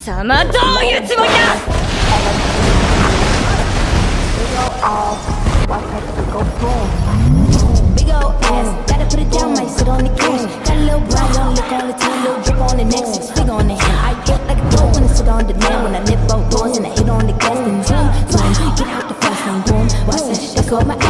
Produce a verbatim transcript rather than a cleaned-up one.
様どういうつもりだ。 Big ol' ass, gotta put it down, might sit on the cash. Got a little brown, don't look on the tail, little drip on the neck, six figure on the hand. I get like a pro when I sit on the man, when I lift both doors and I hit on the gas, then zoom, zoom, get out the fast lane, boom. Watch that shit, go my